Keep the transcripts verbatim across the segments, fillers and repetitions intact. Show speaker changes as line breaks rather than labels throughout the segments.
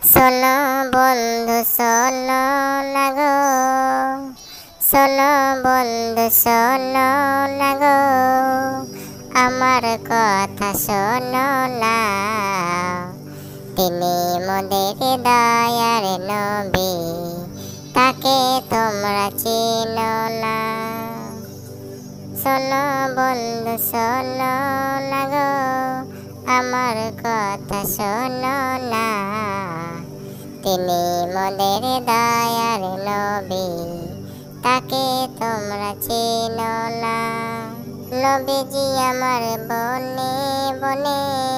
শোনো বন্ধু শোনো না গো, শোনো বন্ধু শোনো না গো, আমার কথা শোনো না। তিনি মোদের দয়ার নবী, তাকে তোমরা চিনো না। শোনো বন্ধু শোনো না গো, আমার কথা শোনো না। তিনি মোদের দয়ার নবী, তাকে তোমরা চিনো না। নবীজি আমার বনে বনে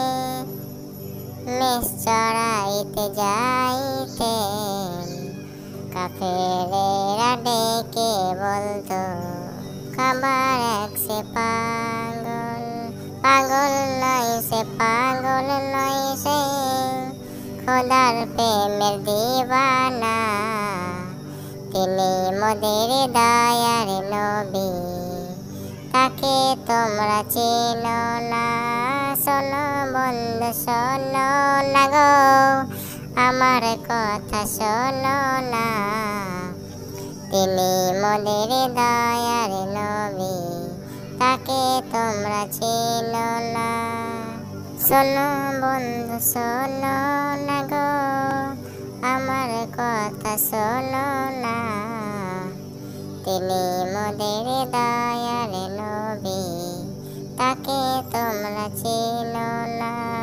মেষ চড়াইতে যাইতেন, কাফেরেরা ডেকে বলতো খাবার এক সে পাগল। পাগল নয় সে, পাগল নয় সে, খোদার প্রেমের দিবানা। তিনি মোদের দয়ার নবী, তাকে তোমরা চিনো না। শোনো বন্ধু শোনো না গো, আমার কথা শোনো না। তিনি মোদের দয়ার নবী, তাকে তোমরা চিনো না। শোনো বন্ধু শোনো না গো, আমার কথা শোনো না। তিনি মোদের দয়ার নবী, তাকে তোমরা চিনো না।